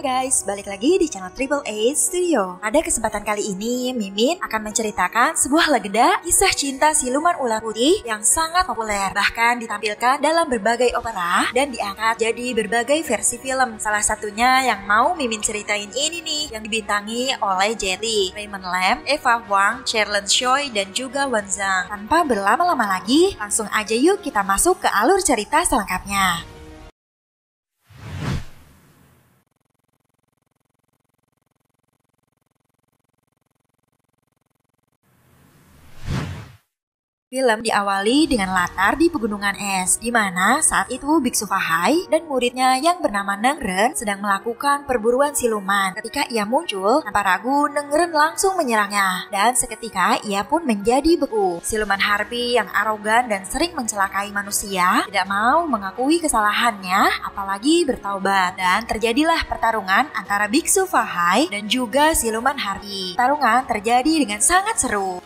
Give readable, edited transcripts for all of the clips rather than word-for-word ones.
guys, balik lagi di channel Triple A Studio. Pada kesempatan kali ini, Mimin akan menceritakan sebuah legenda kisah cinta siluman ular putih yang sangat populer. Bahkan ditampilkan dalam berbagai opera dan diangkat jadi berbagai versi film. Salah satunya yang mau Mimin ceritain ini nih, yang dibintangi oleh Jet Li, Raymond Lam, Eva Huang, Charlene Choi, dan juga Wen Zhang. Tanpa berlama-lama lagi, langsung aja yuk kita masuk ke alur cerita selengkapnya. Film diawali dengan latar di pegunungan es, di mana saat itu Biksu Fahai dan muridnya yang bernama Nengren sedang melakukan perburuan siluman. Ketika ia muncul, tanpa ragu Nengren langsung menyerangnya, dan seketika ia pun menjadi beku. Siluman harpi yang arogan dan sering mencelakai manusia tidak mau mengakui kesalahannya, apalagi bertaubat, dan terjadilah pertarungan antara Biksu Fahai dan juga siluman harpi. Pertarungan terjadi dengan sangat seru.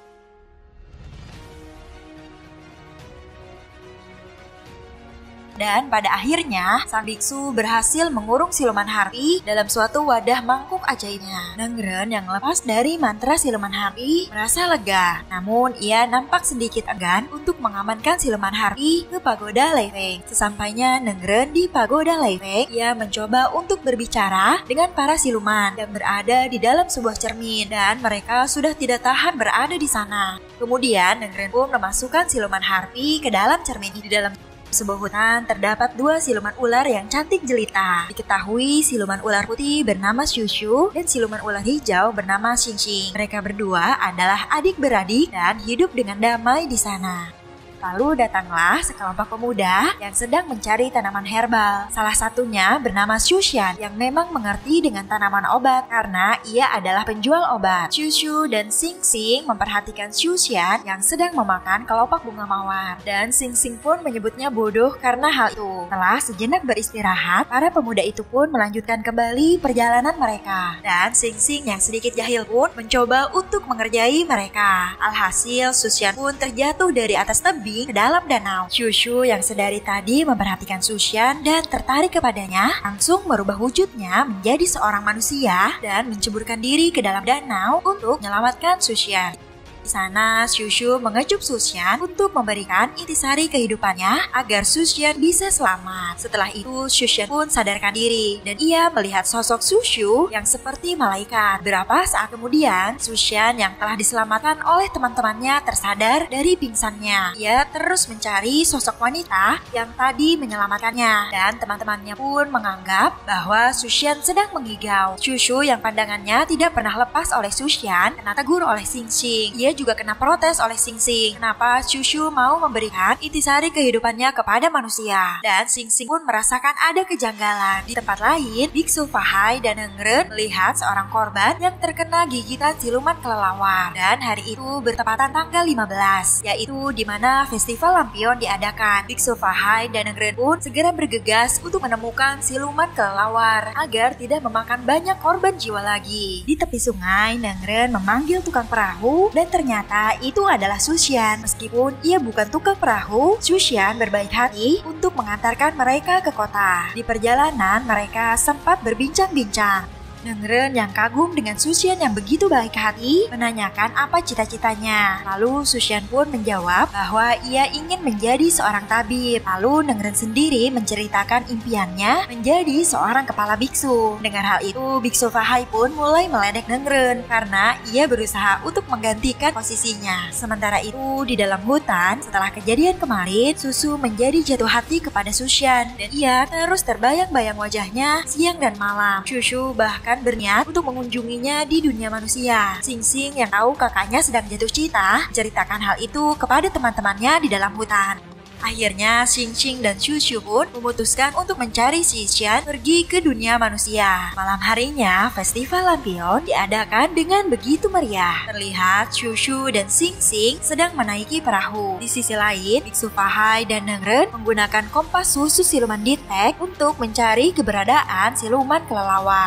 Dan pada akhirnya, sang biksu berhasil mengurung siluman harpi dalam suatu wadah mangkuk ajaibnya. Nengren yang lepas dari mantra siluman harpi merasa lega, namun ia nampak sedikit enggan untuk mengamankan siluman harpi ke pagoda Lei Feng. Sesampainya Nengren di pagoda Lei Feng, ia mencoba untuk berbicara dengan para siluman dan berada di dalam sebuah cermin, dan mereka sudah tidak tahan berada di sana. Kemudian Nengren pun memasukkan siluman harpi ke dalam cermin. Di dalam sebuah hutan terdapat dua siluman ular yang cantik jelita. Diketahui siluman ular putih bernama Shushu dan siluman ular hijau bernama Xingxing. Mereka berdua adalah adik beradik dan hidup dengan damai di sana. Lalu datanglah sekelompok pemuda yang sedang mencari tanaman herbal. Salah satunya bernama Shushan yang memang mengerti dengan tanaman obat karena ia adalah penjual obat. Shushu dan Xingxing memperhatikan Shushan yang sedang memakan kelopak bunga mawar, dan Xingxing pun menyebutnya bodoh karena hal itu. Setelah sejenak beristirahat, para pemuda itu pun melanjutkan kembali perjalanan mereka, dan Xingxing yang sedikit jahil pun mencoba untuk mengerjai mereka. Alhasil Shushan pun terjatuh dari atas tebing ke dalam danau. Shushu yang sedari tadi memperhatikan Shushan dan tertarik kepadanya langsung merubah wujudnya menjadi seorang manusia dan menceburkan diri ke dalam danau untuk menyelamatkan Shushan. Di sana, Shushu mengejuk Shushan untuk memberikan intisari kehidupannya agar Shushan bisa selamat. Setelah itu, Shushan pun sadarkan diri dan ia melihat sosok Shushu yang seperti malaikat. Beberapa saat kemudian, Shushan yang telah diselamatkan oleh teman-temannya tersadar dari pingsannya. Ia terus mencari sosok wanita yang tadi menyelamatkannya, dan teman-temannya pun menganggap bahwa Shushan sedang mengigau. Shushu yang pandangannya tidak pernah lepas oleh Shushan kena tegur oleh Xingxing. Ia juga kena protes oleh Xingxing kenapa Shushu mau memberikan intisari kehidupannya kepada manusia, dan Xingxing pun merasakan ada kejanggalan. Di tempat lain, Biksu Fahai dan Nengren melihat seorang korban yang terkena gigitan siluman kelelawar, dan hari itu bertepatan tanggal 15, yaitu di mana festival lampion diadakan. Biksu Fahai dan Nengren pun segera bergegas untuk menemukan siluman kelelawar agar tidak memakan banyak korban jiwa lagi. Di tepi sungai, Nengren memanggil tukang perahu dan ternyata itu adalah Shushan. Meskipun ia bukan tukang perahu, Shushan berbaik hati untuk mengantarkan mereka ke kota. Di perjalanan mereka sempat berbincang-bincang. Nengren yang kagum dengan Shushan yang begitu baik hati menanyakan apa cita-citanya. Lalu Shushan pun menjawab bahwa ia ingin menjadi seorang tabib. Lalu Nengren sendiri menceritakan impiannya menjadi seorang kepala biksu. Dengar hal itu, Biksu Fahai pun mulai meledek Nengren karena ia berusaha untuk menggantikan posisinya. Sementara itu di dalam hutan, setelah kejadian kemarin, Susu menjadi jatuh hati kepada Shushan dan ia terus terbayang-bayang wajahnya siang dan malam. Susu bahkan berniat untuk mengunjunginya di dunia manusia. Xingxing yang tahu kakaknya sedang jatuh cinta menceritakan hal itu kepada teman-temannya di dalam hutan. Akhirnya Xingxing dan Shushu pun memutuskan untuk mencari Shushan pergi ke dunia manusia. Malam harinya, festival lampion diadakan dengan begitu meriah. Terlihat Shushu dan Xingxing sedang menaiki perahu. Di sisi lain, Biksu Fahai dan Nengren menggunakan kompas khusus siluman detek untuk mencari keberadaan siluman kelelawar.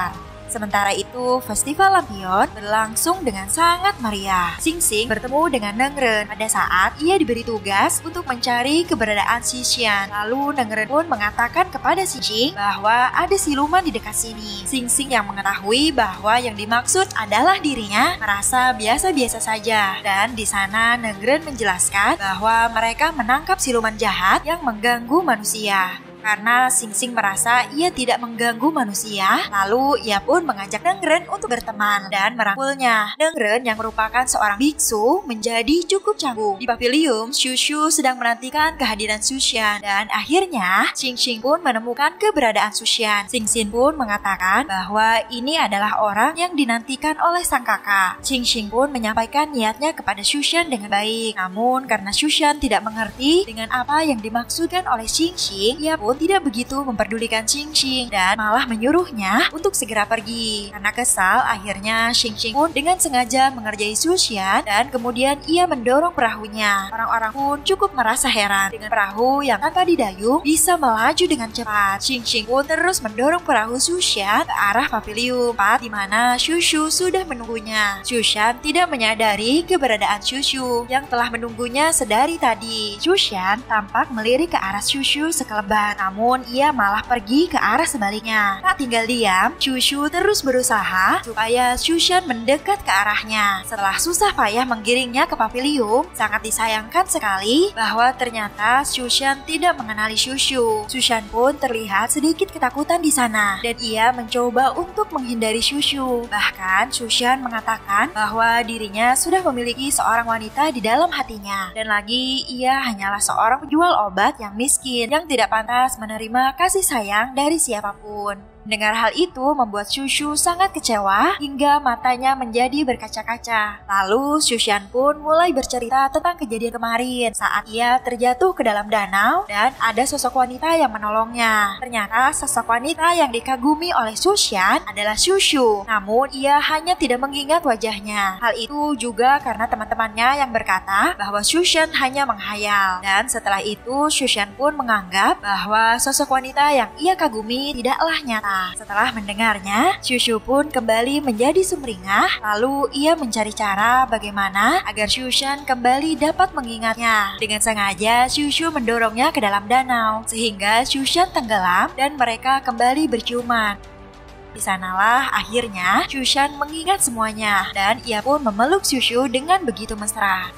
Sementara itu, festival lampion berlangsung dengan sangat meriah. Xingxing bertemu dengan Nengren pada saat ia diberi tugas untuk mencari keberadaan Xingxian. Lalu Nengren pun mengatakan kepada Xingxing bahwa ada siluman di dekat sini. Xingxing yang mengetahui bahwa yang dimaksud adalah dirinya merasa biasa-biasa saja. Dan di sana Nengren menjelaskan bahwa mereka menangkap siluman jahat yang mengganggu manusia. Karena Xingxing merasa ia tidak mengganggu manusia, lalu ia pun mengajak Nengren untuk berteman dan merangkulnya. Nengren yang merupakan seorang biksu menjadi cukup canggung. Di pavilion, Shushu sedang menantikan kehadiran Xushan dan akhirnya Xingxing pun menemukan keberadaan Xushan. Xingxing pun mengatakan bahwa ini adalah orang yang dinantikan oleh sang kakak. Xingxing pun menyampaikan niatnya kepada Xushan dengan baik. Namun karena Xushan tidak mengerti dengan apa yang dimaksudkan oleh Xingxing, ia pun tidak begitu memperdulikan Xingxing dan malah menyuruhnya untuk segera pergi. Karena kesal, akhirnya Xingxing pun dengan sengaja mengerjai Xushan dan kemudian ia mendorong perahunya. Orang-orang pun cukup merasa heran dengan perahu yang tanpa didayung bisa melaju dengan cepat. Xingxing pun terus mendorong perahu Xushan ke arah pavilion di mana Shushu sudah menunggunya. Xushan tidak menyadari keberadaan Shushu yang telah menunggunya sedari tadi. Xushan tampak melirik ke arah Shushu sekelebat. Namun ia malah pergi ke arah sebaliknya. Tak tinggal diam, Shushu terus berusaha supaya Xushan mendekat ke arahnya. Setelah susah payah menggiringnya ke pavilion, sangat disayangkan sekali bahwa ternyata Xushan tidak mengenali Shushu. Xushan pun terlihat sedikit ketakutan di sana dan ia mencoba untuk menghindari Shushu. Bahkan Xushan mengatakan bahwa dirinya sudah memiliki seorang wanita di dalam hatinya dan lagi ia hanyalah seorang penjual obat yang miskin yang tidak pantas menerima kasih sayang dari siapapun. Mendengar hal itu membuat Shushu sangat kecewa hingga matanya menjadi berkaca-kaca. Lalu Xushan pun mulai bercerita tentang kejadian kemarin saat ia terjatuh ke dalam danau dan ada sosok wanita yang menolongnya. Ternyata sosok wanita yang dikagumi oleh Xushan adalah Shushu. Namun ia hanya tidak mengingat wajahnya. Hal itu juga karena teman-temannya yang berkata bahwa Xushan hanya menghayal. Dan setelah itu Xushan pun menganggap bahwa sosok wanita yang ia kagumi tidaklah nyata. Setelah mendengarnya, Shushu pun kembali menjadi sumringah. Lalu ia mencari cara bagaimana agar Xushan kembali dapat mengingatnya. Dengan sengaja Shushu mendorongnya ke dalam danau sehingga Xushan tenggelam dan mereka kembali berciuman. Di sanalah akhirnya Xushan mengingat semuanya dan ia pun memeluk Shushu dengan begitu mesra.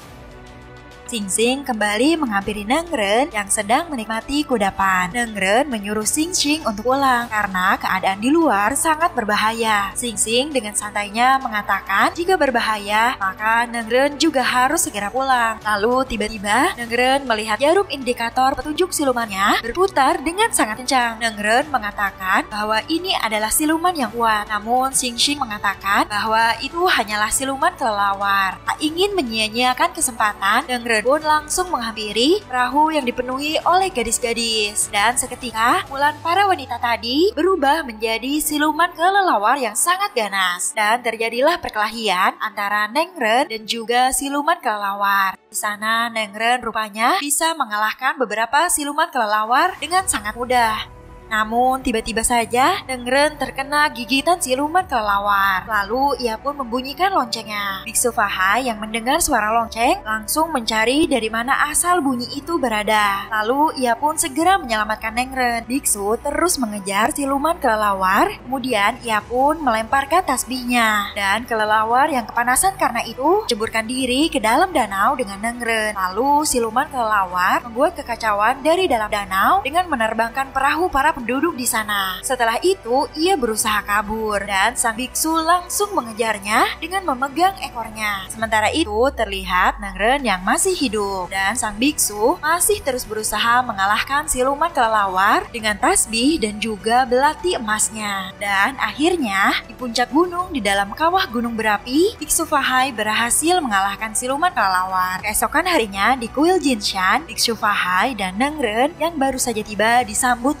Xingxing kembali menghampiri Nengren yang sedang menikmati kudapan. Nengren menyuruh Xingxing untuk pulang karena keadaan di luar sangat berbahaya. Xingxing dengan santainya mengatakan jika berbahaya maka Nengren juga harus segera pulang. Lalu tiba-tiba Nengren melihat jarum indikator petunjuk silumannya berputar dengan sangat kencang. Nengren mengatakan bahwa ini adalah siluman yang kuat. Namun Xingxing mengatakan bahwa itu hanyalah siluman kelelawar. Tak ingin menyia-nyiakan kesempatan, Nengren pun langsung menghampiri perahu yang dipenuhi oleh gadis-gadis. Dan seketika mulan para wanita tadi berubah menjadi siluman kelelawar yang sangat ganas. Dan terjadilah perkelahian antara Nengren dan juga siluman kelelawar. Di sana Nengren rupanya bisa mengalahkan beberapa siluman kelelawar dengan sangat mudah. Namun tiba-tiba saja Nengren terkena gigitan siluman kelelawar. Lalu ia pun membunyikan loncengnya. Biksu Fahai yang mendengar suara lonceng langsung mencari dari mana asal bunyi itu berada. Lalu ia pun segera menyelamatkan Nengren. Biksu terus mengejar siluman kelelawar. Kemudian ia pun melemparkan tasbihnya. Dan kelelawar yang kepanasan karena itu ceburkan diri ke dalam danau dengan Nengren. Lalu siluman kelelawar membuat kekacauan dari dalam danau dengan menerbangkan perahu para penduduk di sana. Setelah itu, ia berusaha kabur dan sang biksu langsung mengejarnya dengan memegang ekornya. Sementara itu, terlihat Nengren yang masih hidup dan sang biksu masih terus berusaha mengalahkan siluman kelelawar dengan tasbih dan juga belati emasnya. Dan akhirnya, di puncak gunung di dalam kawah gunung berapi, Biksu Fahai berhasil mengalahkan siluman kelelawar. Keesokan harinya di kuil Jinshan, Biksu Fahai dan Nengren yang baru saja tiba disambut oleh para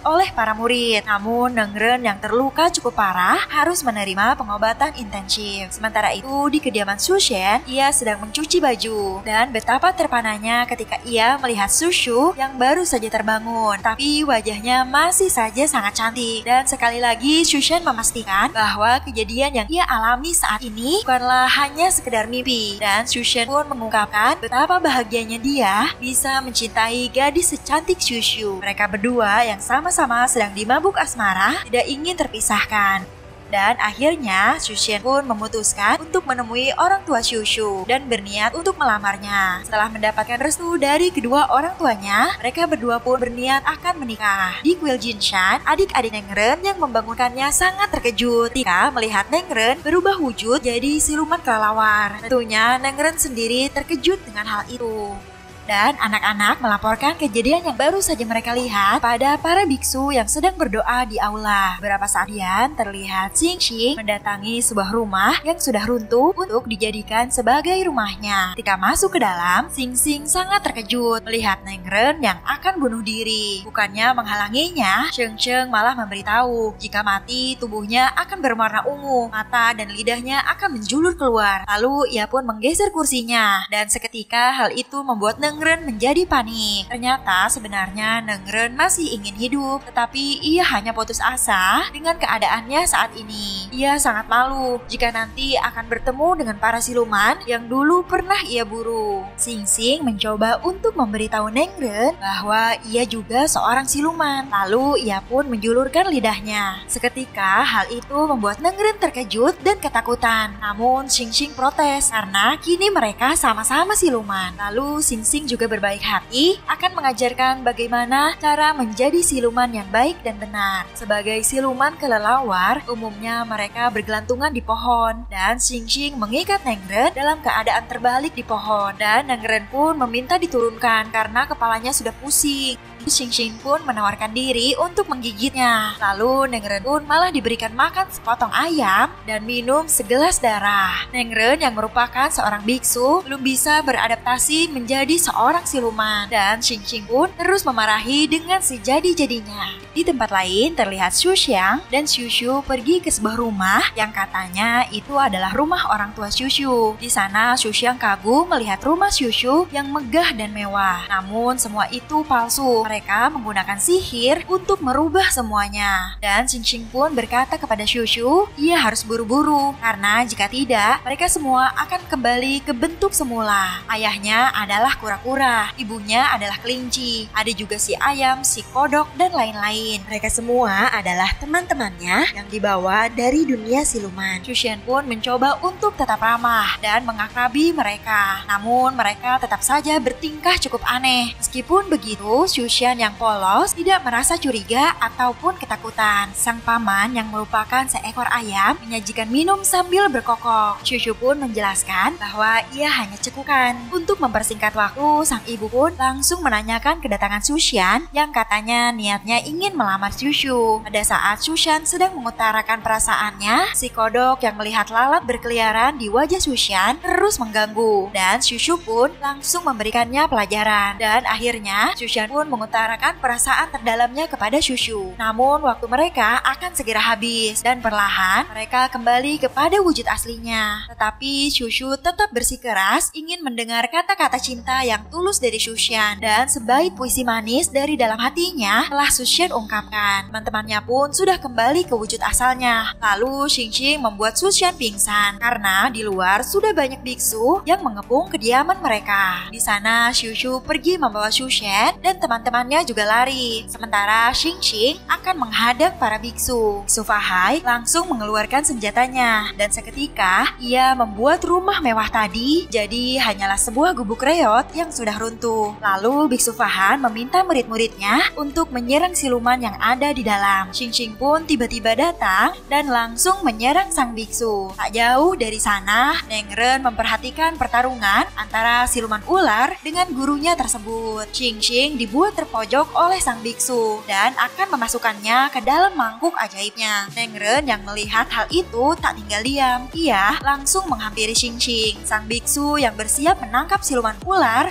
para murid. Namun Nenggren yang terluka cukup parah harus menerima pengobatan intensif. Sementara itu di kediaman Shushan, ia sedang mencuci baju. Dan betapa terpananya ketika ia melihat Shushu yang baru saja terbangun. Tapi wajahnya masih saja sangat cantik. Dan sekali lagi Shushan memastikan bahwa kejadian yang ia alami saat ini bukanlah hanya sekedar mimpi. Dan Shushan pun mengungkapkan betapa bahagianya dia bisa mencintai gadis secantik Shushu. Mereka berdua yang sama-sama sedang dimabuk asmara tidak ingin terpisahkan. Dan akhirnya Shushan pun memutuskan untuk menemui orang tua Shushu dan berniat untuk melamarnya. Setelah mendapatkan restu dari kedua orang tuanya, mereka berdua pun berniat akan menikah. Di kuil Jinshan, adik-adik Nenggren yang membangunkannya sangat terkejut ketika melihat Nenggren berubah wujud jadi siluman kelelawar. Tentunya Nenggren sendiri terkejut dengan hal itu. Dan anak-anak melaporkan kejadian yang baru saja mereka lihat pada para biksu yang sedang berdoa di aula. Beberapa saat kemudian terlihat Xingxing mendatangi sebuah rumah yang sudah runtuh untuk dijadikan sebagai rumahnya. Ketika masuk ke dalam, Xingxing sangat terkejut melihat Nenggren yang akan bunuh diri. Bukannya menghalanginya, Sheng Sheng malah memberitahu jika mati tubuhnya akan berwarna ungu, mata dan lidahnya akan menjulur keluar. Lalu ia pun menggeser kursinya dan seketika hal itu membuat Nenggren menjadi panik. Ternyata sebenarnya Nenggren masih ingin hidup, tetapi ia hanya putus asa dengan keadaannya saat ini. Ia sangat malu jika nanti akan bertemu dengan para siluman yang dulu pernah ia buru. Xingxing mencoba untuk memberitahu Nenggren bahwa ia juga seorang siluman. Lalu ia pun menjulurkan lidahnya. Seketika hal itu membuat Nenggren terkejut dan ketakutan. Namun Xingxing protes karena kini mereka sama-sama siluman. Lalu Xingxing juga berbaik hati akan mengajarkan bagaimana cara menjadi siluman yang baik dan benar. Sebagai siluman kelelawar, umumnya mereka bergelantungan di pohon dan Xingxing mengikat Nenggren dalam keadaan terbalik di pohon dan Nenggren pun meminta diturunkan karena kepalanya sudah pusing. Xingxing pun menawarkan diri untuk menggigitnya. Lalu Nenggren pun malah diberikan makan sepotong ayam dan minum segelas darah. Nenggren yang merupakan seorang biksu belum bisa beradaptasi menjadi seorang siluman dan Xingxing pun terus memarahi dengan sejadi-jadinya. Di tempat lain terlihat Xuxiang dan Shushu pergi ke sebuah rumah yang katanya itu adalah rumah orang tua Shushu. Di sana Xuxiang kagum melihat rumah Shushu yang megah dan mewah. Namun semua itu palsu. Mereka menggunakan sihir untuk merubah semuanya. Dan Xingxing pun berkata kepada Shushu, ia harus buru-buru karena jika tidak, mereka semua akan kembali ke bentuk semula. Ayahnya adalah kura-kura, ibunya adalah kelinci, ada juga si ayam, si kodok, dan lain-lain. Mereka semua adalah teman-temannya yang dibawa dari dunia siluman. Shushan pun mencoba untuk tetap ramah dan mengakrabi mereka. Namun mereka tetap saja bertingkah cukup aneh. Meskipun begitu, Shushan yang polos tidak merasa curiga ataupun ketakutan. Sang paman yang merupakan seekor ayam menyajikan minum sambil berkokok. Shushu pun menjelaskan bahwa ia hanya cekukan. Untuk mempersingkat waktu, sang ibu pun langsung menanyakan kedatangan Shushan yang katanya niatnya ingin melamar Shushu. Pada saat Shushan sedang mengutarakan perasaannya, si kodok yang melihat lalat berkeliaran di wajah Shushan terus mengganggu dan Shushu pun langsung memberikannya pelajaran. Dan akhirnya Shushan pun mengutarakan perasaan terdalamnya kepada Shushu. Namun waktu mereka akan segera habis dan perlahan mereka kembali kepada wujud aslinya. Tetapi Shushu tetap bersikeras ingin mendengar kata-kata cinta yang tulus dari Shushan dan sebaik puisi manis dari dalam hatinya telah Shushan ungkapkan. Teman-temannya pun sudah kembali ke wujud asalnya. Lalu Xingxing membuat Shushan pingsan karena di luar sudah banyak biksu yang mengepung kediaman mereka. Di sana Shushu pergi membawa Shushan dan teman-temannya juga lari. Sementara Xingxing akan menghadang para biksu. Biksu Fahai langsung mengeluarkan senjatanya dan seketika ia membuat rumah mewah tadi jadi hanyalah sebuah gubuk reot yang sudah runtuh. Lalu Biksu Fahan meminta murid-muridnya untuk menyerang siluman yang ada di dalam. Xingxing pun tiba-tiba datang dan langsung menyerang sang biksu. Tak jauh dari sana, Nenggren memperhatikan pertarungan antara siluman ular dengan gurunya tersebut. Xingxing dibuat terpojok oleh sang biksu dan akan memasukkannya ke dalam mangkuk ajaibnya. Nenggren yang melihat hal itu tak tinggal diam. Ia langsung menghampiri Xingxing. Sang biksu yang bersiap menangkap siluman ular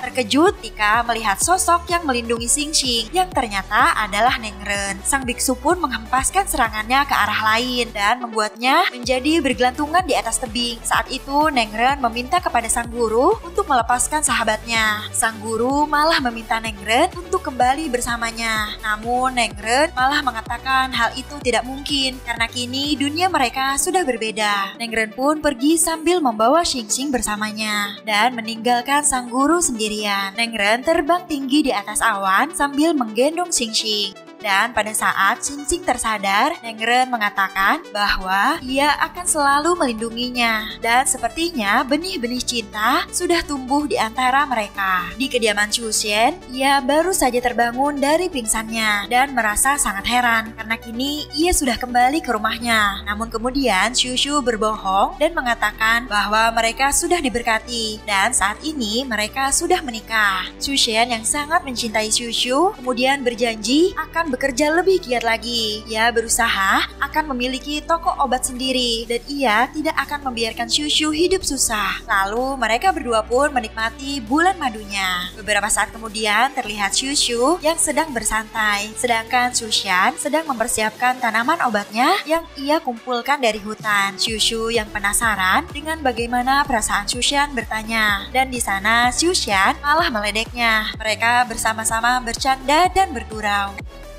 terkejut ketika melihat sosok yang melindungi Xingxing yang ternyata adalah Nengren. Sang biksu pun menghempaskan serangannya ke arah lain dan membuatnya menjadi bergelantungan di atas tebing. Saat itu Nengren meminta kepada sang guru untuk melepaskan sahabatnya. Sang guru malah meminta Nengren untuk kembali bersamanya. Namun Nengren malah mengatakan hal itu tidak mungkin karena kini dunia mereka sudah berbeda. Nengren pun pergi sambil membawa Xingxing bersamanya dan meninggalkan sang guru sendirian. Nengren terbang tinggi di atas awan sambil menggendong Xingxing. Dan pada saat Xingxing tersadar, Nengren mengatakan bahwa ia akan selalu melindunginya. Dan sepertinya benih-benih cinta sudah tumbuh di antara mereka. Di kediaman Xuxian, ia baru saja terbangun dari pingsannya dan merasa sangat heran karena kini ia sudah kembali ke rumahnya. Namun kemudian Xiushu berbohong dan mengatakan bahwa mereka sudah diberkati dan saat ini mereka sudah menikah. Xuxian yang sangat mencintai Xiushu kemudian berjanji akan bekerja lebih giat lagi. Ia berusaha akan memiliki toko obat sendiri dan ia tidak akan membiarkan Xiushu hidup susah. Lalu mereka berdua pun menikmati bulan madunya. Beberapa saat kemudian terlihat Xiushu yang sedang bersantai, sedangkan Xuxian sedang mempersiapkan tanaman obatnya yang ia kumpulkan dari hutan. Xiushu yang penasaran dengan bagaimana perasaan Xuxian bertanya, dan di sana Xuxian malah meledeknya. Mereka bersama-sama bercanda dan bergurau.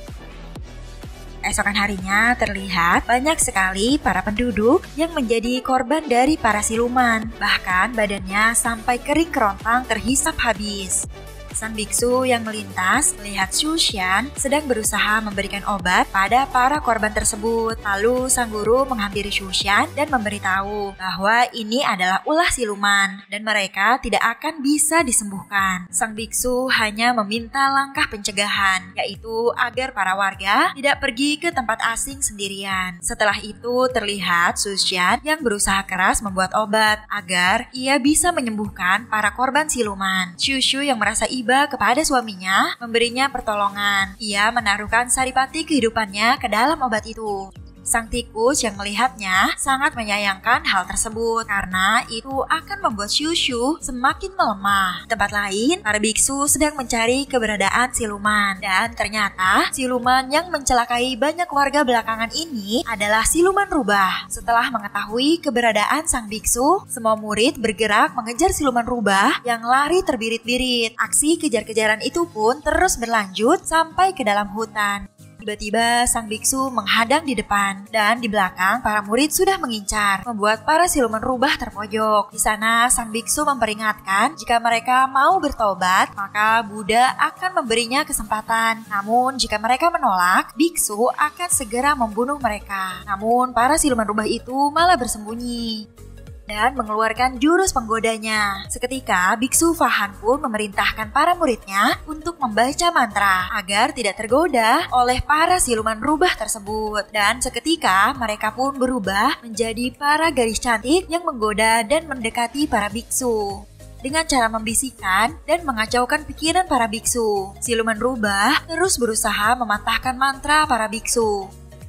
Esokan harinya terlihat banyak sekali para penduduk yang menjadi korban dari para siluman. Bahkan badannya sampai kering kerontang terhisap habis. Sang biksu yang melintas melihat Xuxian sedang berusaha memberikan obat pada para korban tersebut. Lalu sang guru menghampiri Xuxian dan memberitahu bahwa ini adalah ulah siluman dan mereka tidak akan bisa disembuhkan. Sang biksu hanya meminta langkah pencegahan, yaitu agar para warga tidak pergi ke tempat asing sendirian. Setelah itu terlihat Xuxian yang berusaha keras membuat obat agar ia bisa menyembuhkan para korban siluman. Xiushu yang merasa iba kepada suaminya memberinya pertolongan. Ia menaruhkan saripati kehidupannya ke dalam obat itu. Sang tikus yang melihatnya sangat menyayangkan hal tersebut karena itu akan membuat Xiushu semakin melemah. Di tempat lain, para biksu sedang mencari keberadaan siluman dan ternyata siluman yang mencelakai banyak warga belakangan ini adalah siluman rubah. Setelah mengetahui keberadaan sang biksu, semua murid bergerak mengejar siluman rubah yang lari terbirit-birit. Aksi kejar-kejaran itu pun terus berlanjut sampai ke dalam hutan. Tiba-tiba sang biksu menghadang di depan dan di belakang para murid sudah mengincar, membuat para siluman rubah terpojok. Di sana sang biksu memperingatkan jika mereka mau bertobat, maka Buddha akan memberinya kesempatan. Namun jika mereka menolak, biksu akan segera membunuh mereka. Namun para siluman rubah itu malah bersembunyi dan mengeluarkan jurus penggodanya. Seketika, Biksu Fahan pun memerintahkan para muridnya untuk membaca mantra agar tidak tergoda oleh para siluman rubah tersebut. Dan seketika, mereka pun berubah menjadi para gadis cantik yang menggoda dan mendekati para biksu. Dengan cara membisikkan dan mengacaukan pikiran para biksu, siluman rubah terus berusaha mematahkan mantra para biksu.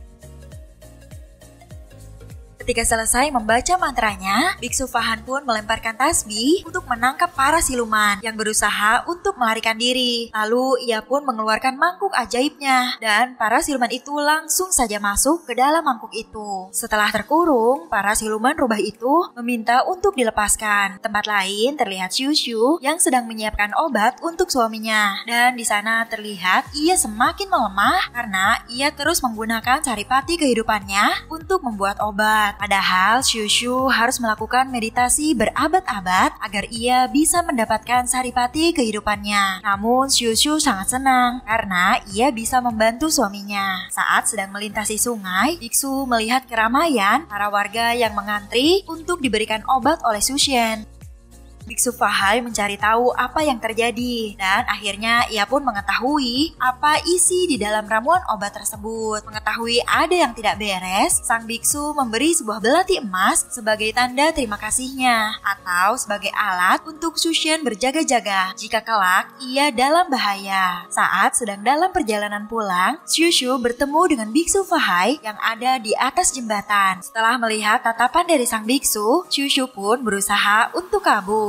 Ketika selesai membaca mantranya, Biksu Fahan pun melemparkan tasbih untuk menangkap para siluman yang berusaha untuk melarikan diri. Lalu ia pun mengeluarkan mangkuk ajaibnya dan para siluman itu langsung saja masuk ke dalam mangkuk itu. Setelah terkurung, para siluman rubah itu meminta untuk dilepaskan. Tempat lain terlihat Xiushu yang sedang menyiapkan obat untuk suaminya dan di sana terlihat ia semakin melemah karena ia terus menggunakan saripati kehidupannya untuk membuat obat. Padahal Xiushu harus melakukan meditasi berabad-abad agar ia bisa mendapatkan saripati kehidupannya. Namun Xiushu sangat senang karena ia bisa membantu suaminya. Saat sedang melintasi sungai, biksu melihat keramaian para warga yang mengantri untuk diberikan obat oleh Xuxian. Biksu Fahai mencari tahu apa yang terjadi dan akhirnya ia pun mengetahui apa isi di dalam ramuan obat tersebut. Mengetahui ada yang tidak beres, sang biksu memberi sebuah belati emas sebagai tanda terima kasihnya atau sebagai alat untuk Xuxian berjaga-jaga jika kelak ia dalam bahaya. Saat sedang dalam perjalanan pulang, Xiushu bertemu dengan Biksu Fahai yang ada di atas jembatan. Setelah melihat tatapan dari sang biksu, Xiushu pun berusaha untuk kabur.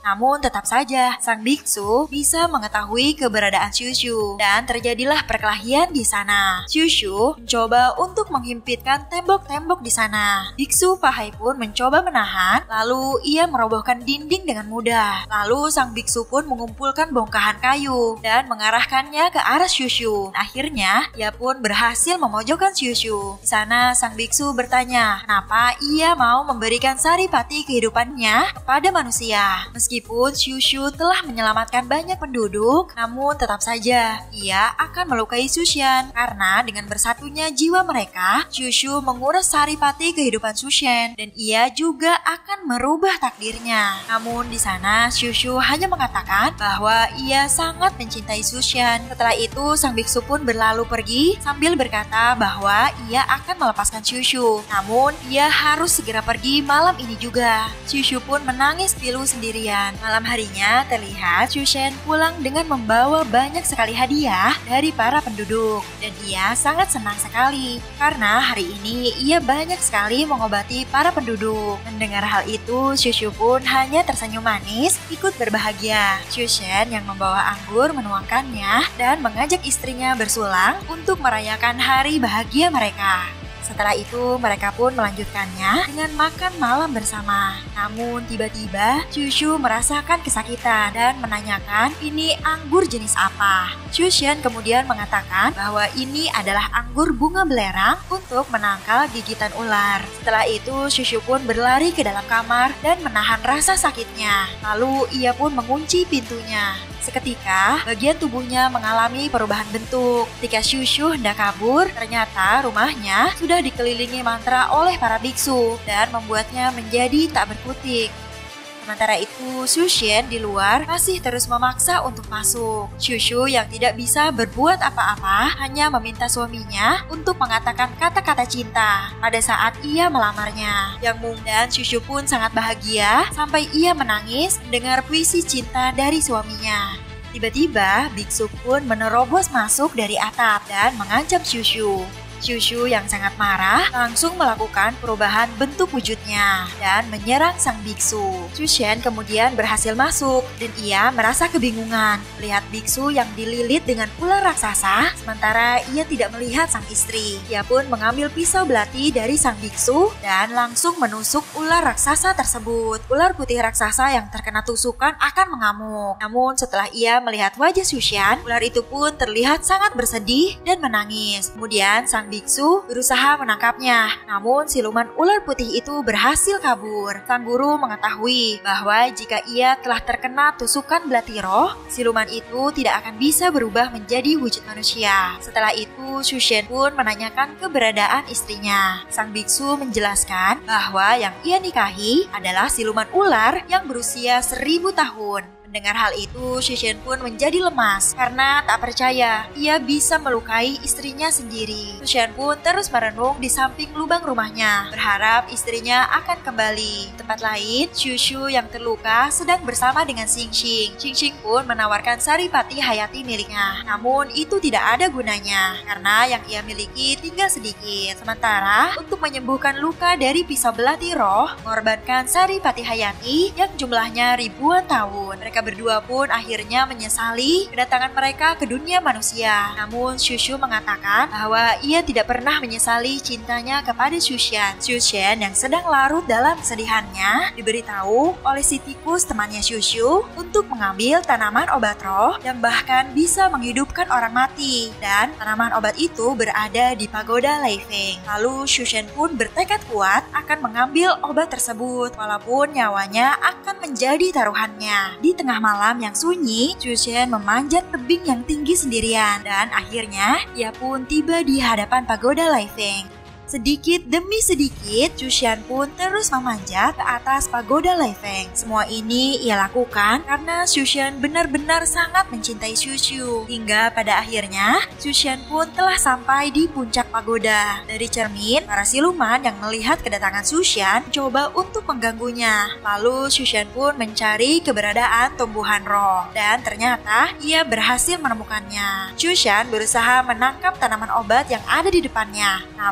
Namun tetap saja sang biksu bisa mengetahui keberadaan Shushu dan terjadilah perkelahian di sana. Shushu mencoba untuk menghimpitkan tembok-tembok di sana. Biksu Pahai pun mencoba menahan, lalu ia merobohkan dinding dengan mudah. Lalu sang biksu pun mengumpulkan bongkahan kayu dan mengarahkannya ke arah Shushu. Akhirnya ia pun berhasil memojokkan Shushu. Di sana sang biksu bertanya, kenapa ia mau memberikan saripati kehidupannya kepada manusia. Meskipun Shushu telah menyelamatkan banyak penduduk, namun tetap saja ia akan melukai Shushan karena dengan bersatunya jiwa mereka, Shushu menguras saripati kehidupan Shushan dan ia juga akan merubah takdirnya. Namun di sana Shushu hanya mengatakan bahwa ia sangat mencintai Shushan. Setelah itu sang biksu pun berlalu pergi sambil berkata bahwa ia akan melepaskan Shushu. Namun ia harus segera pergi malam ini juga. Shushu pun menangis pilu sendirian. Malam harinya terlihat Shushan pulang dengan membawa banyak sekali hadiah dari para penduduk. Dan ia sangat senang sekali karena hari ini ia banyak sekali mengobati para penduduk. Mendengar hal itu, Shushu pun hanya tersenyum manis ikut berbahagia. Shushan yang membawa anggur menuangkannya dan mengajak istrinya bersulang untuk merayakan hari bahagia mereka. Setelah itu mereka pun melanjutkannya dengan makan malam bersama. Namun tiba-tiba Shushu merasakan kesakitan dan menanyakan ini anggur jenis apa. Shushan kemudian mengatakan bahwa ini adalah anggur bunga belerang untuk menangkal gigitan ular. Setelah itu Shushu pun berlari ke dalam kamar dan menahan rasa sakitnya. Lalu ia pun mengunci pintunya. Seketika, bagian tubuhnya mengalami perubahan bentuk. Ketika Shushu hendak kabur, ternyata rumahnya sudah dikelilingi mantra oleh para biksu dan membuatnya menjadi tak berkutik. Sementara itu, Shushan di luar masih terus memaksa untuk masuk. Shushu yang tidak bisa berbuat apa-apa hanya meminta suaminya untuk mengatakan kata-kata cinta pada saat ia melamarnya. Yang Mung dan Shushu pun sangat bahagia sampai ia menangis mendengar puisi cinta dari suaminya. Tiba-tiba, biksu pun menerobos masuk dari atap dan mengancam Shushu. Shushu yang sangat marah langsung melakukan perubahan bentuk wujudnya dan menyerang sang biksu. Shushan kemudian berhasil masuk dan ia merasa kebingungan melihat biksu yang dililit dengan ular raksasa sementara ia tidak melihat sang istri. Ia pun mengambil pisau belati dari sang biksu dan langsung menusuk ular raksasa tersebut. Ular putih raksasa yang terkena tusukan akan mengamuk. Namun setelah ia melihat wajah Shushan, ular itu pun terlihat sangat bersedih dan menangis. Kemudian sang biksu berusaha menangkapnya, namun siluman ular putih itu berhasil kabur. Sang guru mengetahui bahwa jika ia telah terkena tusukan belati roh, siluman itu tidak akan bisa berubah menjadi wujud manusia. Setelah itu, Shushan pun menanyakan keberadaan istrinya. Sang biksu menjelaskan bahwa yang ia nikahi adalah siluman ular yang berusia 1000 tahun. Mendengar hal itu, Shushan pun menjadi lemas karena tak percaya ia bisa melukai istrinya sendiri. Shushan pun terus merenung di samping lubang rumahnya, berharap istrinya akan kembali. Di tempat lain, Shushu yang terluka sedang bersama dengan Xingxing. Xingxing pun menawarkan saripati hayati miliknya, namun itu tidak ada gunanya karena yang ia miliki tinggal sedikit. Sementara untuk menyembuhkan luka dari pisau belati roh, mengorbankan saripati hayati yang jumlahnya ribuan tahun. Mereka berdua pun akhirnya menyesali kedatangan mereka ke dunia manusia. Namun Shushu mengatakan bahwa ia tidak pernah menyesali cintanya kepada Shushan. Shushan yang sedang larut dalam kesedihannya diberitahu oleh si tikus temannya Shushu untuk mengambil tanaman obat roh yang bahkan bisa menghidupkan orang mati. Dan tanaman obat itu berada di pagoda Leifeng. Lalu Shushan pun bertekad kuat akan mengambil obat tersebut walaupun nyawanya akan menjadi taruhannya. Di tengah malam yang sunyi, Shushan memanjat tebing yang tinggi sendirian dan akhirnya ia pun tiba di hadapan pagoda Leifeng. Sedikit demi sedikit, Shushan pun terus memanjat ke atas pagoda Leifeng. Semua ini ia lakukan karena Shushan benar-benar sangat mencintai Shushu. Hingga pada akhirnya, Shushan pun telah sampai di puncak pagoda. Dari cermin, para siluman yang melihat kedatangan Shushan coba untuk mengganggunya. Lalu Shushan pun mencari keberadaan tumbuhan roh dan ternyata ia berhasil menemukannya. Shushan berusaha menangkap tanaman obat yang ada di depannya. Namun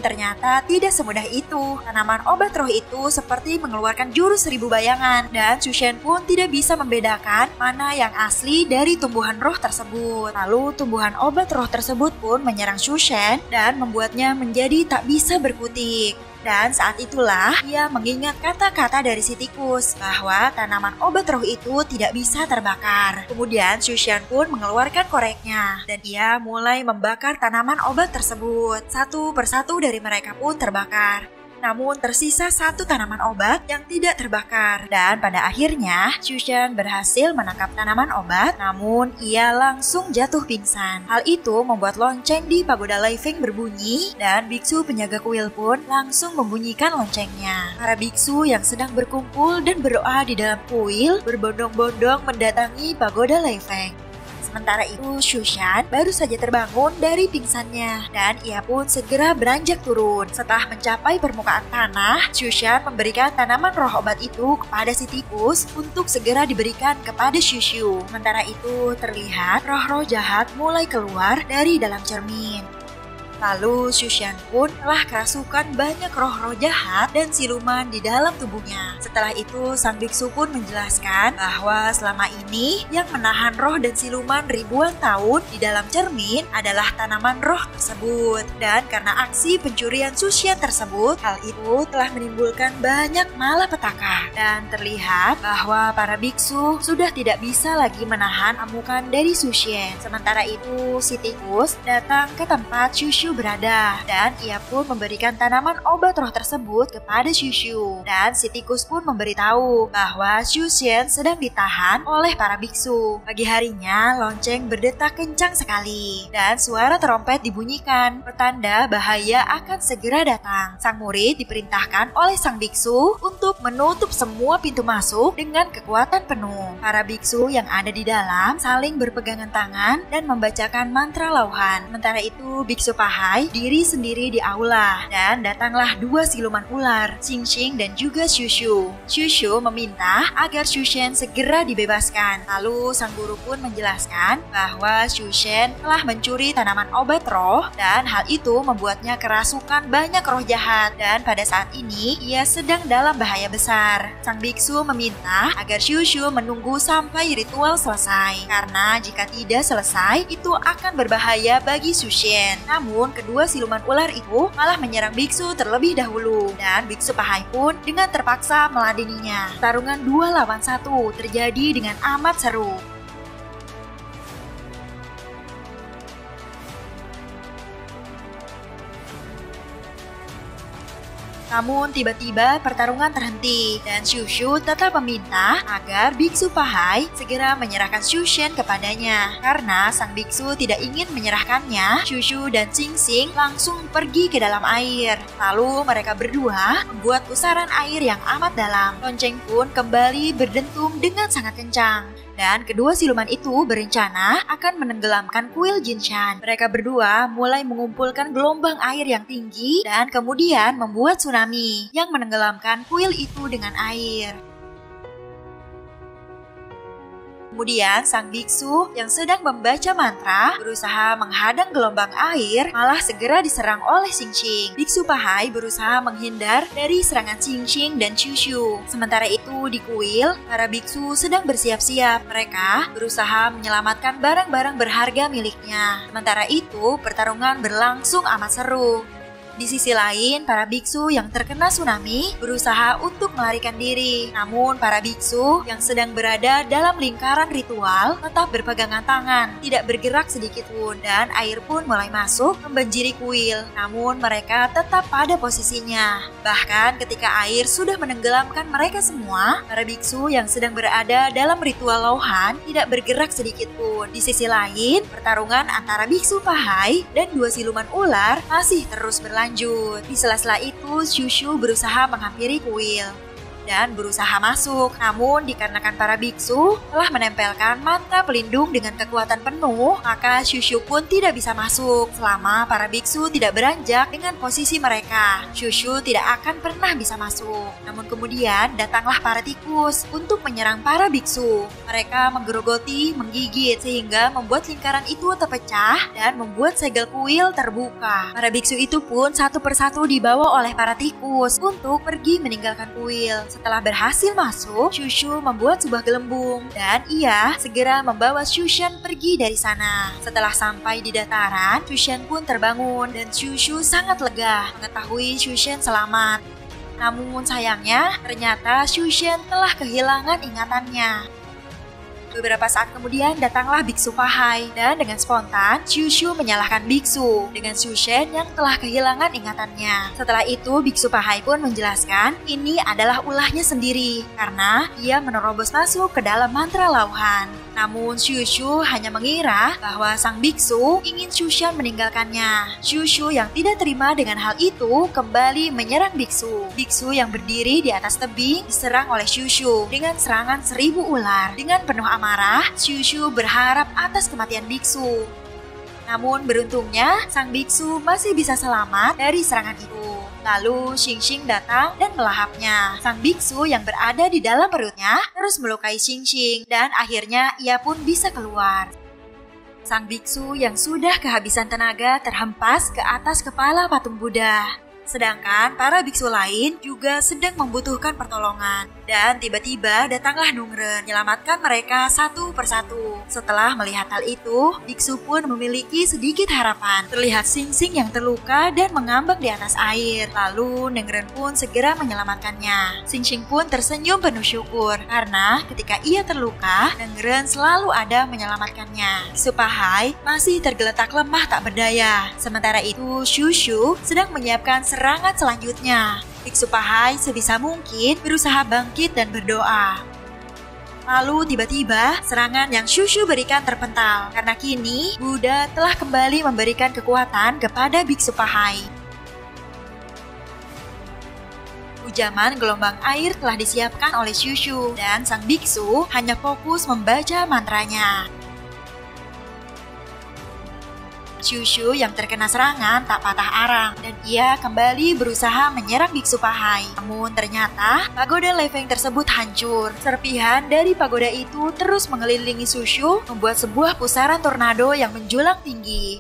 ternyata tidak semudah itu. Tanaman obat roh itu seperti mengeluarkan jurus 1000 bayangan, dan Shushen pun tidak bisa membedakan mana yang asli dari tumbuhan roh tersebut. Lalu tumbuhan obat roh tersebut pun menyerang Shushen dan membuatnya menjadi tak bisa berkutik. Dan saat itulah ia mengingat kata-kata dari si tikus bahwa tanaman obat roh itu tidak bisa terbakar. Kemudian Shushen pun mengeluarkan koreknya dan ia mulai membakar tanaman obat tersebut. Satu persatu dari mereka pun terbakar. Namun tersisa satu tanaman obat yang tidak terbakar. Dan pada akhirnya Shushen berhasil menangkap tanaman obat, namun ia langsung jatuh pingsan. Hal itu membuat lonceng di pagoda Leifeng berbunyi dan biksu penjaga kuil pun langsung membunyikan loncengnya. Para biksu yang sedang berkumpul dan berdoa di dalam kuil berbondong-bondong mendatangi pagoda Leifeng. Sementara itu, Shushen baru saja terbangun dari pingsannya dan ia pun segera beranjak turun. Setelah mencapai permukaan tanah, Shushen memberikan tanaman roh obat itu kepada si tikus untuk segera diberikan kepada Shushu. Sementara itu, terlihat roh-roh jahat mulai keluar dari dalam cermin. Lalu Shushen pun telah kerasukan banyak roh-roh jahat dan siluman di dalam tubuhnya. Setelah itu sang biksu pun menjelaskan bahwa selama ini yang menahan roh dan siluman ribuan tahun di dalam cermin adalah tanaman roh tersebut. Dan karena aksi pencurian Shushen tersebut, hal itu telah menimbulkan banyak malapetaka. Dan terlihat bahwa para biksu sudah tidak bisa lagi menahan amukan dari Shushen. Sementara itu si tikus datang ke tempat Shushu berada dan ia pun memberikan tanaman obat roh tersebut kepada Shushu. Dan si tikus pun memberitahu bahwa Shushen sedang ditahan oleh para biksu. Pagi harinya lonceng berdetak kencang sekali dan suara trompet dibunyikan, pertanda bahaya akan segera datang. Sang murid diperintahkan oleh sang biksu untuk menutup semua pintu masuk dengan kekuatan penuh. Para biksu yang ada di dalam saling berpegangan tangan dan membacakan mantra lauhan. Sementara itu biksu Pahai diri sendiri di aula dan datanglah dua siluman ular, Xingxing dan juga Shushu. Shushu meminta agar Shushen segera dibebaskan. Lalu sang guru pun menjelaskan bahwa Shushen telah mencuri tanaman obat roh dan hal itu membuatnya kerasukan banyak roh jahat dan pada saat ini ia sedang dalam bahaya besar. Sang biksu meminta agar Shushu menunggu sampai ritual selesai karena jika tidak selesai itu akan berbahaya bagi Shushen. Namun kedua siluman ular itu malah menyerang biksu terlebih dahulu dan biksu Pahai pun dengan terpaksa meladeninya. Pertarungan 2 lawan 1 terjadi dengan amat seru. Namun tiba-tiba pertarungan terhenti dan Shushu tetap meminta agar biksu Pahai segera menyerahkan Shushen kepadanya. Karena sang biksu tidak ingin menyerahkannya, Shushu dan Xingxing langsung pergi ke dalam air. Lalu mereka berdua membuat pusaran air yang amat dalam. Lonceng pun kembali berdentum dengan sangat kencang. Dan kedua siluman itu berencana akan menenggelamkan kuil Jinshan. Mereka berdua mulai mengumpulkan gelombang air yang tinggi dan kemudian membuat tsunami yang menenggelamkan kuil itu dengan air. Kemudian sang biksu yang sedang membaca mantra berusaha menghadang gelombang air malah segera diserang oleh Xingxing. Biksu Pahai berusaha menghindar dari serangan Xingxing dan Shushu. Sementara itu di kuil, para biksu sedang bersiap-siap. Mereka berusaha menyelamatkan barang-barang berharga miliknya. Sementara itu pertarungan berlangsung amat seru. Di sisi lain, para biksu yang terkena tsunami berusaha untuk melarikan diri. Namun, para biksu yang sedang berada dalam lingkaran ritual tetap berpegangan tangan, tidak bergerak sedikit pun, dan air pun mulai masuk membanjiri kuil. Namun, mereka tetap pada posisinya. Bahkan ketika air sudah menenggelamkan mereka semua, para biksu yang sedang berada dalam ritual lauhan tidak bergerak sedikit pun. Di sisi lain, pertarungan antara biksu Pahai dan dua siluman ular masih terus berlanjut. Di sela-sela itu, Shushu berusaha menghampiri kuil. dan berusaha masuk. Namun dikarenakan para biksu telah menempelkan mantra pelindung dengan kekuatan penuh, maka Shushu pun tidak bisa masuk. Selama para biksu tidak beranjak dengan posisi mereka, Shushu tidak akan pernah bisa masuk. Namun kemudian datanglah para tikus untuk menyerang para biksu. Mereka menggerogoti, menggigit, sehingga membuat lingkaran itu terpecah dan membuat segel kuil terbuka. Para biksu itu pun satu persatu dibawa oleh para tikus untuk pergi meninggalkan kuil. Setelah berhasil masuk, Shushu membuat sebuah gelembung dan ia segera membawa Shushan pergi dari sana. Setelah sampai di dataran, Shushan pun terbangun dan Shushu sangat lega mengetahui Shushan selamat. Namun sayangnya, ternyata Shushan telah kehilangan ingatannya. Beberapa saat kemudian datanglah Biksu Pahai dan dengan spontan Shushu menyalahkan biksu dengan Shushan yang telah kehilangan ingatannya. Setelah itu Biksu Pahai pun menjelaskan ini adalah ulahnya sendiri karena ia menerobos masuk ke dalam mantra lauhan. Namun Shushu hanya mengira bahwa sang biksu ingin Shushan meninggalkannya. Shushu yang tidak terima dengan hal itu kembali menyerang biksu. Biksu yang berdiri di atas tebing diserang oleh Shushu dengan serangan 1000 ular. Dengan penuh amarah, Shushu berharap atas kematian biksu. Namun beruntungnya sang biksu masih bisa selamat dari serangan itu. Lalu Xingxing datang dan melahapnya. Sang biksu yang berada di dalam perutnya terus melukai Xingxing dan akhirnya ia pun bisa keluar. Sang biksu yang sudah kehabisan tenaga terhempas ke atas kepala patung Buddha. Sedangkan para biksu lain juga sedang membutuhkan pertolongan. Dan tiba-tiba datanglah Nungren menyelamatkan mereka satu persatu. Setelah melihat hal itu, biksu pun memiliki sedikit harapan. Terlihat Xingxing yang terluka dan mengambang di atas air. Lalu Nungren pun segera menyelamatkannya. Xingxing pun tersenyum penuh syukur karena ketika ia terluka, Nungren selalu ada menyelamatkannya. Biksu Pahai masih tergeletak lemah tak berdaya. Sementara itu, Shushu sedang menyiapkan serangan selanjutnya. Biksu Pahai sebisa mungkin berusaha bangkit dan berdoa. Lalu tiba-tiba serangan yang Shushu berikan terpental karena kini Buddha telah kembali memberikan kekuatan kepada Biksu Pahai. Hujaman gelombang air telah disiapkan oleh Shushu dan sang biksu hanya fokus membaca mantranya. Shushu yang terkena serangan tak patah arang dan ia kembali berusaha menyerang Biksu Pahai. Namun ternyata pagoda Lefeng tersebut hancur. Serpihan dari pagoda itu terus mengelilingi Shushu membuat sebuah pusaran tornado yang menjulang tinggi.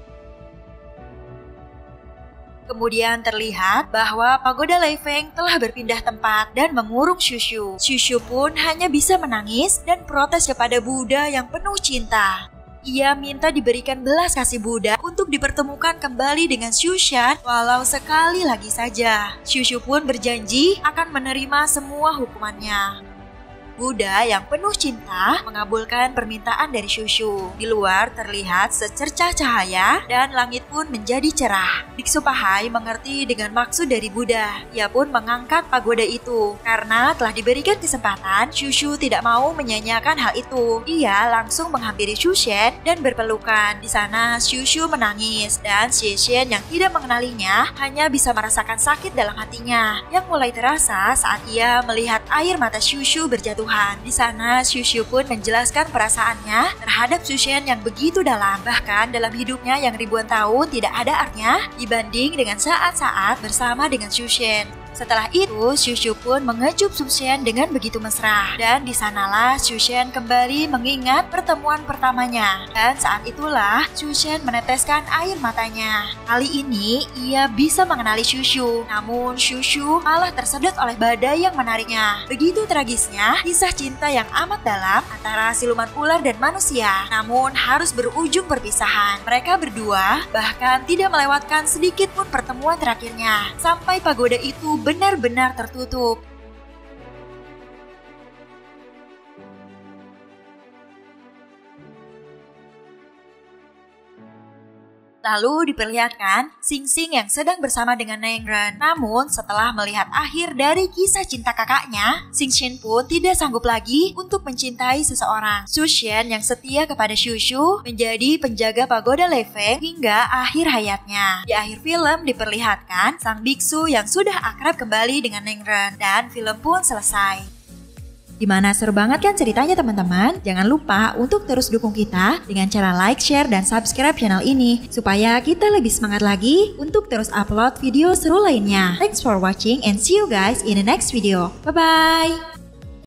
Kemudian terlihat bahwa pagoda Lefeng telah berpindah tempat dan mengurung Shushu. Shushu pun hanya bisa menangis dan protes kepada Buddha yang penuh cinta. Ia minta diberikan belas kasih Buddha untuk dipertemukan kembali dengan Shushan walau sekali lagi saja. Shushu pun berjanji akan menerima semua hukumannya. Buddha yang penuh cinta mengabulkan permintaan dari Shushu. Di luar terlihat secercah cahaya dan langit pun menjadi cerah. Biksu Pahai mengerti dengan maksud dari Buddha. Ia pun mengangkat pagoda itu. Karena telah diberikan kesempatan, Shushu tidak mau menyanyiakan hal itu. Ia langsung menghampiri Shushan dan berpelukan. Di sana Shushu menangis dan Shushan yang tidak mengenalinya hanya bisa merasakan sakit dalam hatinya yang mulai terasa saat ia melihat air mata Shushu berjatuhan. Di sana Shushu pun menjelaskan perasaannya terhadap Shushan yang begitu dalam. Bahkan dalam hidupnya yang ribuan tahun tidak ada artinya dibanding dengan saat-saat bersama dengan Shushan. Setelah itu, Shushu pun mengecup Shushan dengan begitu mesra. Dan di sanalah Shushan kembali mengingat pertemuan pertamanya. Dan saat itulah Shushan meneteskan air matanya. Kali ini ia bisa mengenali Shushu. Namun Shushu malah tersedot oleh badai yang menariknya. Begitu tragisnya kisah cinta yang amat dalam antara siluman ular dan manusia. Namun harus berujung perpisahan. Mereka berdua bahkan tidak melewatkan sedikit pun pertemuan terakhirnya. Sampai pagoda itu benar-benar tertutup. Lalu diperlihatkan Xingxing yang sedang bersama dengan Nengren. Namun setelah melihat akhir dari kisah cinta kakaknya, Xingxin pun tidak sanggup lagi untuk mencintai seseorang. Xu Xian yang setia kepada Xu Shu menjadi penjaga pagoda Lei Feng hingga akhir hayatnya. Di akhir film diperlihatkan sang biksu yang sudah akrab kembali dengan Nengren dan film pun selesai. Gimana, seru banget kan ceritanya teman-teman? Jangan lupa untuk terus dukung kita dengan cara like, share, dan subscribe channel ini supaya kita lebih semangat lagi untuk terus upload video seru lainnya. Thanks for watching and see you guys in the next video. Bye-bye!